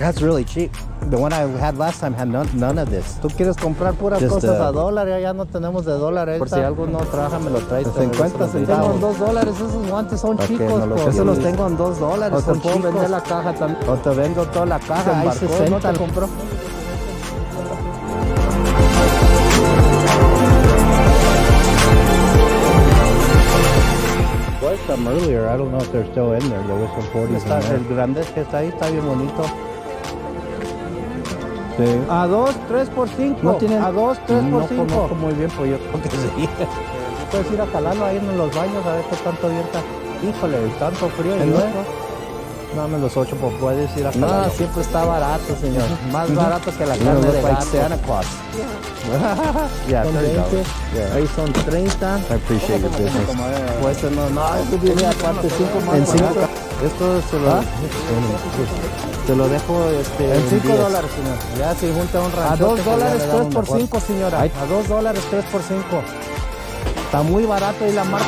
That's really cheap. The one I had last time had none of this. Tú quieres comprar puras cosas a dólar, ya no tenemos de dólares. Por si algo no trabaja, me lo traes. 50 centavos. Tengo en $2, esos guantes son chicos. Esos los tengo en $2. O te puedo vender la caja también. O te vendo toda la caja. Hay 60. ¿No te compró? Bought some earlier. I don't know if they're still in there. There was some 40s. El grande que está ahí está bien bonito. Sí. A 2, 3 por 5. No tienen, a 2, 3 por 5. No conozco muy bien, pues yo creo que sí. Puedes ir a calarlo ahí en los baños a ver qué tanto abierta. Híjole, tanto frío y eso. Dame los 8, pues puedes ir a calarlo. No, siempre está barato, señor. Más barato que la carne de gato. Santa Claus. Yeah, ahí son 30. I appreciate your business. Pues no, esto viene aparte 5 más. En 5. Esto se lo dejo en $5, señor. Ya si junta un rancho. A $2, 3 por 5, señora. A $2, 3 por 5. Está muy barato y la marca.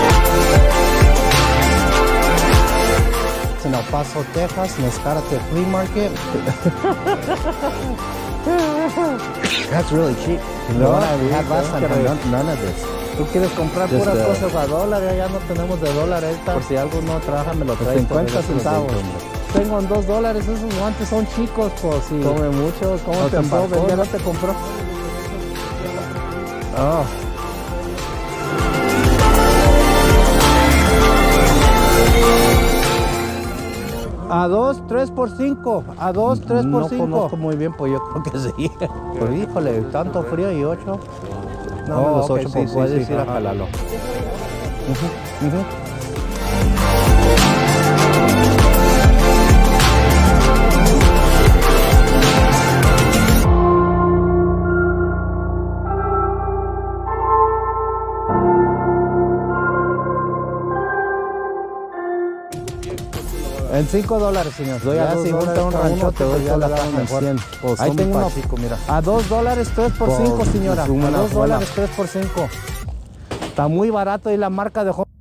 En El Paso, Texas, Nescárate Flea Market. That's really cheap. The one I had last time had none of this. Tú quieres comprar puras cosas a dólar, ya no tenemos de dólares. Por si algo no trabaja, me lo traes. 50 centavos. Tengo en $2, esos guantes son chicos, pues. Si come mucho, ¿cómo te puedo vender? ¿No te compró? Oh. A 2, 3 por 5. A 2, 3 por 5. No conozco muy bien, pues yo creo que sí. Pero híjole, tanto frío y 8. No, los 8 pues puedes ir a jalarlo. En $5, señor. Doy a si junta un rancho, te doy toda la caja en 100. Ahí tengo uno, chico, mira. A $2, 3 por 5, señora. A $2, 3 por 5. Está muy barato y la marca de